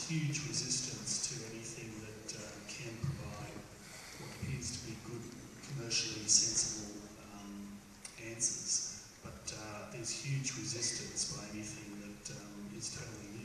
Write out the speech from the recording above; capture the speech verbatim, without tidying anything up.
huge resistance to anything that uh, can provide what appears to be good, commercially sensible um, answers. But uh, there's huge resistance by anything that um, is totally new.